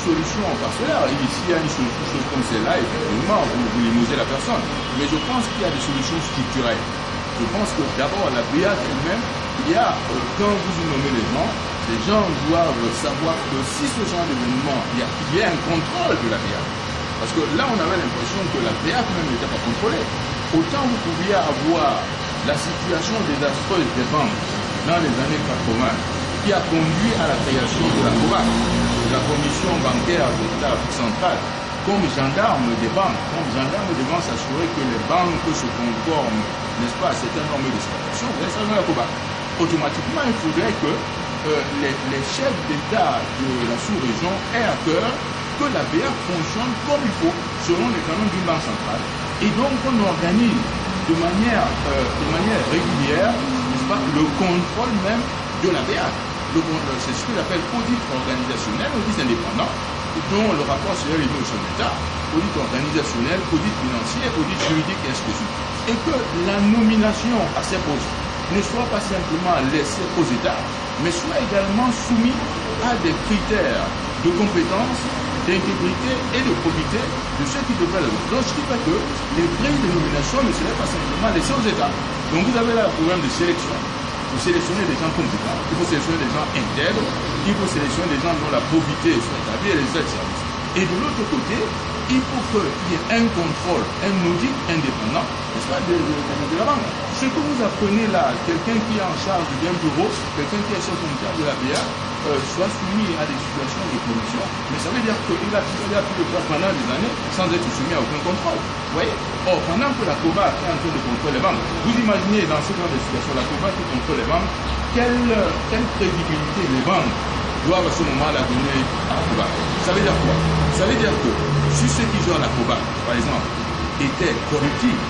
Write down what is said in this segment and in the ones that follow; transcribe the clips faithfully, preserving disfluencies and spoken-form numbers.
solution parcellaire. S'il y a une chose, une chose comme celle-là, effectivement, vous, vous limogez la personne. Mais je pense qu'il y a des solutions structurelles. Je pense que d'abord, la B I A T elle-même, il y a, euh, quand vous y nommez les gens, les gens doivent savoir que si ce genre d'événement, il y a, il y a un contrôle de la B I A T. Parce que là, on avait l'impression que la B I A T même n'était pas contrôlée. Autant vous pouviez avoir la situation désastreuse des banques dans les années quatre-vingt, qui a conduit à la création de la COBAC, la Commission bancaire de l'Afrique centrale, comme gendarme des banques, comme gendarme devant s'assurer que les banques se conforment, n'est-ce pas, à certaines normes d'exploitation, vous allez savoir la COBAC. Automatiquement, il faudrait que euh, les, les chefs d'État de la sous-région aient à cœur que la B I A T fonctionne comme il faut, selon les canons d'une banque centrale, et donc on organise de manière, euh, de manière régulière, n'est-ce pas, le contrôle même de la B I A T. C'est ce que j'appelle audit organisationnel, audit indépendant, dont le rapport serait remis au chef d'État, audit organisationnel, audit financier, audit juridique et ainsi de suite. Et que la nomination à ces postes ne soit pas simplement laissée aux États, mais soit également soumis à des critères de compétence, d'intégrité et de probité de ceux qui devraient le faire. Donc ce qui fait que les grilles de nomination ne seraient pas simplement laissées aux États. Donc vous avez là le problème de sélection. Il faut sélectionner des gens compétents, il faut sélectionner des gens intègres, il faut sélectionner des gens dont la probité soit établie et les aides services. Et de l'autre côté, il faut qu'il y ait un contrôle, un audit indépendant, n'est-ce pas, de, de, de, de la banque. Ce que vous apprenez là, quelqu'un qui est en charge d'un bureau, quelqu'un qui est chef commissaire de la B I A T, euh, soit soumis à des situations de corruption, mais ça veut dire qu'il a, il a pu le faire pendant des années sans être soumis à aucun contrôle. Vous voyez? Or, pendant que la COBAC est en train de contrôler les banques, vous imaginez dans ce genre de situation, la COBAC qui contrôle les banques, quelle, quelle crédibilité les banques doivent à ce moment-là donner à la COBAC? Ça veut dire quoi? Ça veut dire que si ceux qui gèrent la COBAC, par exemple, étaient corruptibles,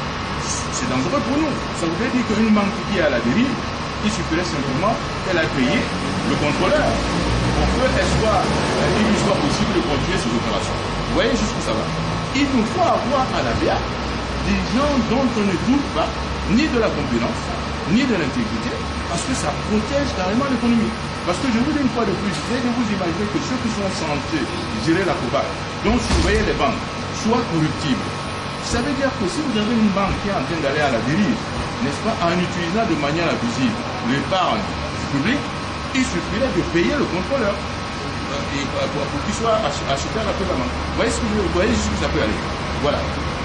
c'est dangereux pour nous. Ça voudrait dire qu'une banque qui est à la dérive, il suffirait simplement qu'elle a payé le contrôleur pour qu'elle soit, il lui soit possible de continuer ses opérations. Vous voyez jusqu'où ça va? Il nous faut avoir à la B I A T des gens dont on ne doute pas ni de la compétence, ni de l'intégrité, parce que ça protège carrément l'économie. Parce que je vous dis une fois de plus, essayez de vous imaginer que ceux qui sont censés gérer la COBAC, donc surveiller les banques, soient corruptibles. Ça veut dire que si vous avez une banque qui est en train d'aller à la dérive, n'est-ce pas, en utilisant de manière abusive l'épargne publique, il suffirait de payer le contrôleur et pour, pour qu'il soit acheté à la banque. Vous voyez ce que je, vous voyez ce que ça peut aller. Voilà.